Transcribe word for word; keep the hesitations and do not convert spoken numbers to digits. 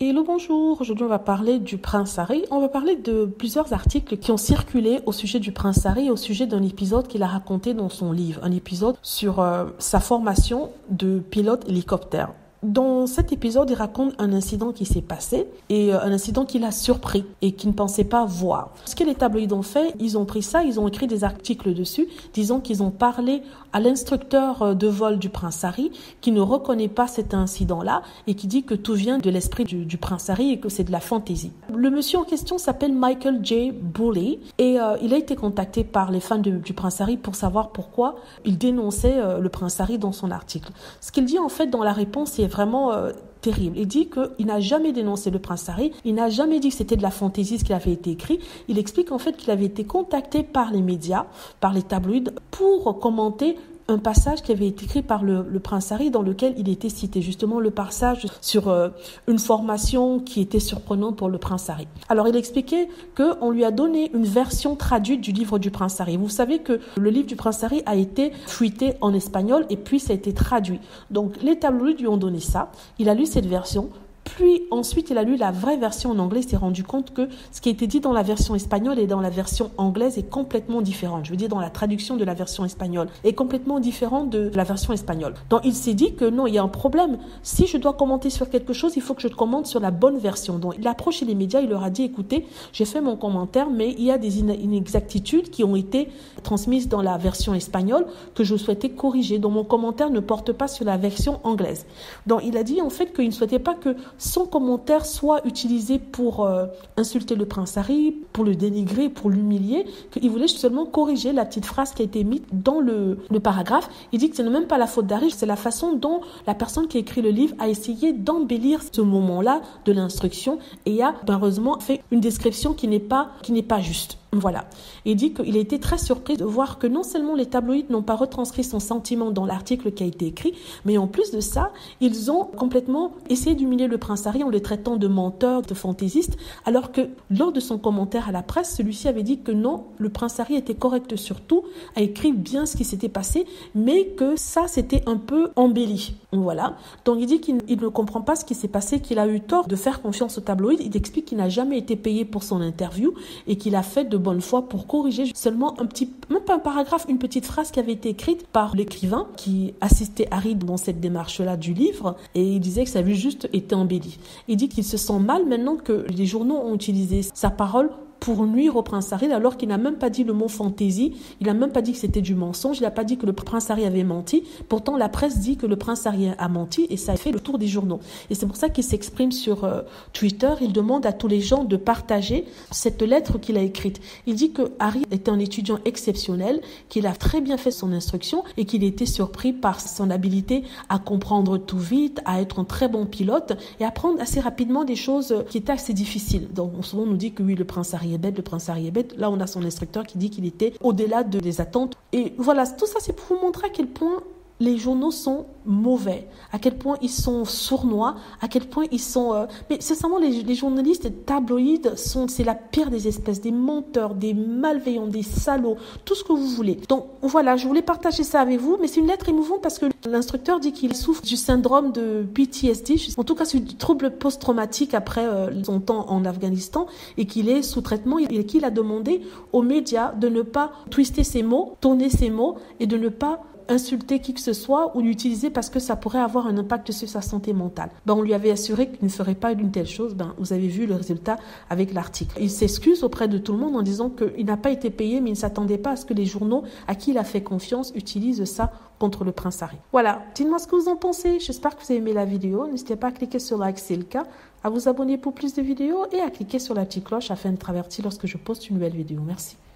Hello, bonjour. Aujourd'hui, on va parler du prince Harry. On va parler de plusieurs articles qui ont circulé au sujet du prince Harry et au sujet d'un épisode qu'il a raconté dans son livre. Un épisode sur euh, sa formation de pilote hélicoptère. Dans cet épisode, il raconte un incident qui s'est passé et un incident qui l'a surpris et qu'il ne pensait pas voir. Ce que les tabloïds ont fait, ils ont pris ça, ils ont écrit des articles dessus, disant qu'ils ont parlé à l'instructeur de vol du prince Harry qui ne reconnaît pas cet incident-là et qui dit que tout vient de l'esprit du, du prince Harry et que c'est de la fantaisie. Le monsieur en question s'appelle Michael J. Bully et euh, il a été contacté par les fans de, du prince Harry pour savoir pourquoi il dénonçait euh, le prince Harry dans son article. Ce qu'il dit en fait dans la réponse, c'est vraiment euh, terrible. Il dit qu'il n'a jamais dénoncé le prince Harry, il n'a jamais dit que c'était de la fantaisie ce qui avait été écrit. Il explique en fait qu'il avait été contacté par les médias, par les tabloïds, pour commenter un passage qui avait été écrit par le, le prince Harry dans lequel il était cité, justement le passage sur euh, une formation qui était surprenante pour le prince Harry. Alors il expliquait qu'on lui a donné une version traduite du livre du prince Harry. Vous savez que le livre du prince Harry a été fuité en espagnol et puis ça a été traduit. Donc les tabloïds lui ont donné ça, il a lu cette version. Puis ensuite, il a lu la vraie version en anglais, il s'est rendu compte que ce qui a été dit dans la version espagnole et dans la version anglaise est complètement différent. Je veux dire, dans la traduction de la version espagnole est complètement différent de la version espagnole. Donc, il s'est dit que non, il y a un problème. Si je dois commenter sur quelque chose, il faut que je commente sur la bonne version. Donc, il a approché les médias, il leur a dit, écoutez, j'ai fait mon commentaire, mais il y a des inexactitudes qui ont été transmises dans la version espagnole que je souhaitais corriger. Donc, mon commentaire ne porte pas sur la version anglaise. Donc, il a dit en fait qu'il ne souhaitait pas que son commentaire soit utilisé pour euh, insulter le prince Harry, pour le dénigrer, pour l'humilier, qu'il voulait seulement corriger la petite phrase qui a été mise dans le, le paragraphe. Il dit que ce n'est même pas la faute d'Harry, c'est la façon dont la personne qui a écrit le livre a essayé d'embellir ce moment-là de l'instruction et a malheureusement fait une description qui n'est pas, qui n'est pas juste. Voilà. Il dit qu'il a été très surpris de voir que non seulement les tabloïds n'ont pas retranscrit son sentiment dans l'article qui a été écrit, mais en plus de ça, ils ont complètement essayé d'humilier le prince Harry en le traitant de menteur, de fantaisiste, alors que lors de son commentaire à la presse, celui-ci avait dit que non, le prince Harry était correct sur tout, a écrit bien ce qui s'était passé, mais que ça, c'était un peu embelli. Voilà. Donc il dit qu'il ne comprend pas ce qui s'est passé, qu'il a eu tort de faire confiance aux tabloïds. Il explique qu'il n'a jamais été payé pour son interview et qu'il a fait de bonne foi pour corriger seulement un petit, même pas un paragraphe, une petite phrase qui avait été écrite par l'écrivain qui assistait Harry dans cette démarche-là du livre et il disait que ça avait juste été embelli. Il dit qu'il se sent mal maintenant que les journaux ont utilisé sa parole pour nuire au prince Harry alors qu'il n'a même pas dit le mot fantaisie, il n'a même pas dit que c'était du mensonge, il n'a pas dit que le prince Harry avait menti. Pourtant, la presse dit que le prince Harry a menti et ça a fait le tour des journaux. Et c'est pour ça qu'il s'exprime sur euh, Twitter. Il demande à tous les gens de partager cette lettre qu'il a écrite. Il dit que Harry était un étudiant exceptionnel, qu'il a très bien fait son instruction et qu'il était surpris par son habilité à comprendre tout vite, à être un très bon pilote et à apprendre assez rapidement des choses qui étaient assez difficiles. Donc, souvent, on nous dit que oui, le prince Harry est bête, le prince Harry est bête. Là, on a son instructeur qui dit qu'il était au-delà de, des attentes. Et voilà, tout ça, c'est pour vous montrer à quel point les journaux sont mauvais, à quel point ils sont sournois, à quel point ils sont... Euh... Mais sincèrement, les, les journalistes les tabloïds, sont, c'est la pire des espèces, des menteurs, des malveillants, des salauds, tout ce que vous voulez. Donc voilà, je voulais partager ça avec vous, mais c'est une lettre émouvante parce que l'instructeur dit qu'il souffre du syndrome de P T S D, en tout cas c'est du trouble post-traumatique après euh, son temps en Afghanistan et qu'il est sous traitement et qu'il a demandé aux médias de ne pas twister ses mots, tourner ses mots et de ne pas insulter qui que ce soit ou l'utiliser parce que ça pourrait avoir un impact sur sa santé mentale. Ben, on lui avait assuré qu'il ne ferait pas d'une telle chose. Ben, vous avez vu le résultat avec l'article. Il s'excuse auprès de tout le monde en disant qu'il n'a pas été payé, mais il ne s'attendait pas à ce que les journaux à qui il a fait confiance utilisent ça contre le prince Harry. Voilà, dites-moi ce que vous en pensez. J'espère que vous avez aimé la vidéo. N'hésitez pas à cliquer sur like si c'est le cas, à vous abonner pour plus de vidéos et à cliquer sur la petite cloche afin d'être averti lorsque je poste une nouvelle vidéo. Merci.